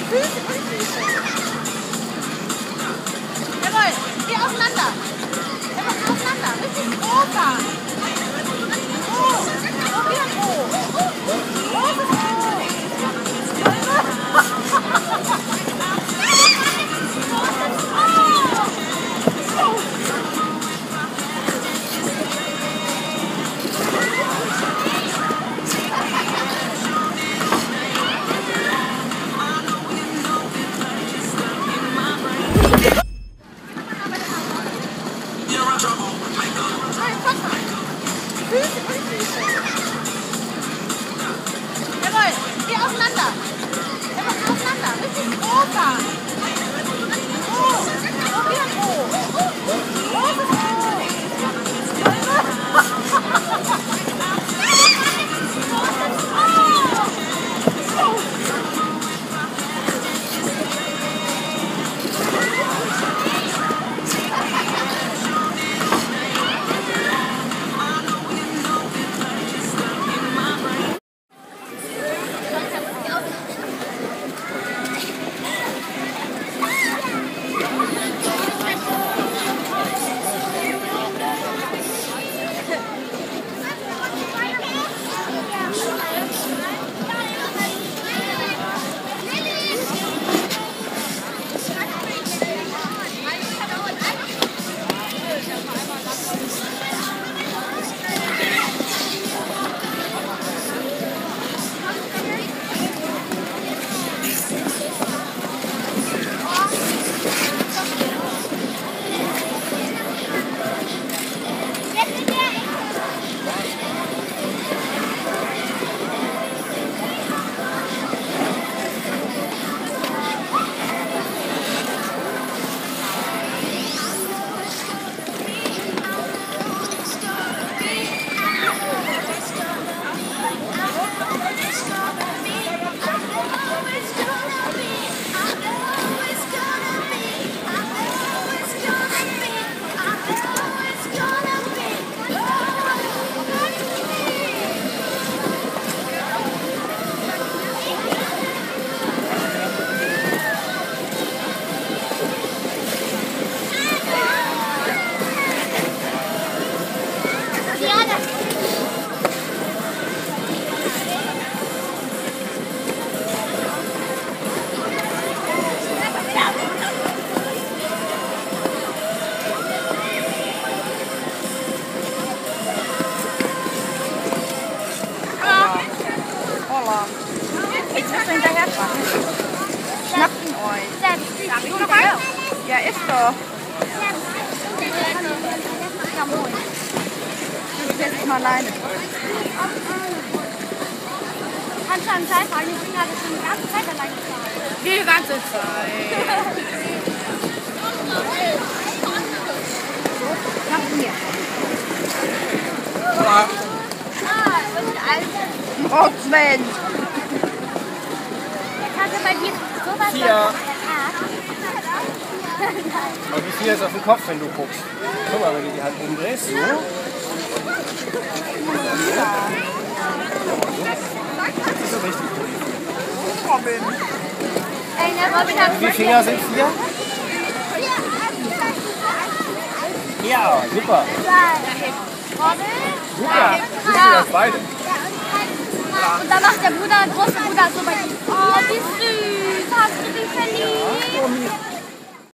Jawohl, geh auseinander. Jawohl, auseinander. Richtig groß da. Oh, wieder groß. Großes Jawohl, geh auseinander. Jawohl, auseinander. Richtig groß da. Oh, wieder groß. Großes Ich muss hinterher fahren. Schnappt ihn euch. Ja, ist doch. Du bist jetzt mal alleine. Kannst du an Zeit fragen? Ich bin gerade schon die ganze Zeit alleine gefahren. Die ganze Zeit. Nach mir. Oh, Sven. Jetzt hatte bei dir sowas Tia. Aber wie viel ist auf dem Kopf, wenn du guckst? Guck mal, wenn du die Hand umdrehst, so. Das ist so richtig. Robin. Ey, der Robin hat Wie viele Finger sind 4? Ja, super. Robin? Super. Sind Sie das beide? Und dann macht der große Bruder so bei ihm. Oh, wie süß. Hast du dich verliebt?